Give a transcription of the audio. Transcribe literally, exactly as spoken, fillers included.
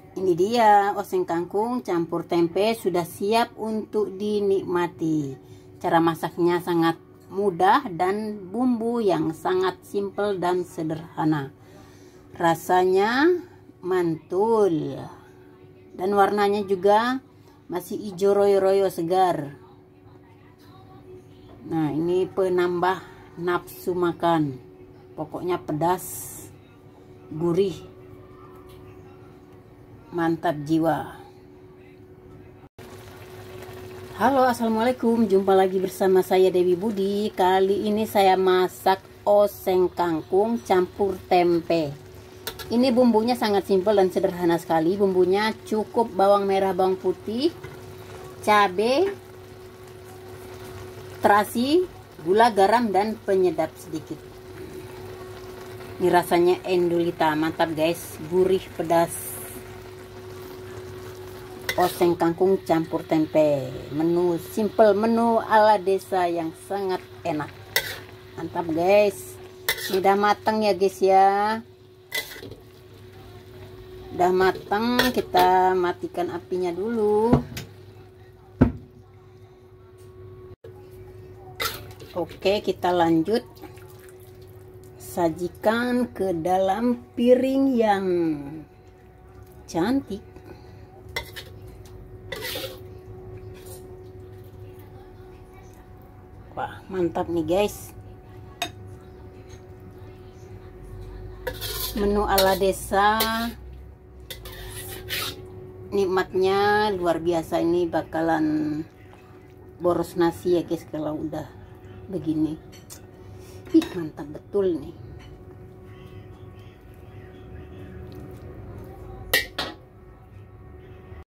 Ini dia oseng kangkung campur tempe sudah siap untuk dinikmati. Cara masaknya sangat mudah dan bumbu yang sangat simpel dan sederhana. Rasanya mantul dan warnanya juga masih hijau royo-royo segar. Nah, ini penambah nafsu makan. Pokoknya pedas, gurih, mantap jiwa. Halo, assalamualaikum, jumpa lagi bersama saya Dewi Budi. Kali ini saya masak oseng kangkung campur tempe. Ini bumbunya sangat simpel dan sederhana sekali. Bumbunya cukup bawang merah, bawang putih, cabai, terasi, gula, garam, dan penyedap sedikit. Ini rasanya endulita, mantap guys, gurih, pedas. Oseng kangkung campur tempe, menu simple, menu ala desa yang sangat enak. Mantap guys. Ini udah matang ya guys ya. Udah matang, kita matikan apinya dulu. Oke, kita lanjut sajikan ke dalam piring yang cantik. Wah, mantap nih guys. Menu ala desa, nikmatnya luar biasa. Ini bakalan boros nasi ya guys kalau udah begini. Ih, mantap betul nih.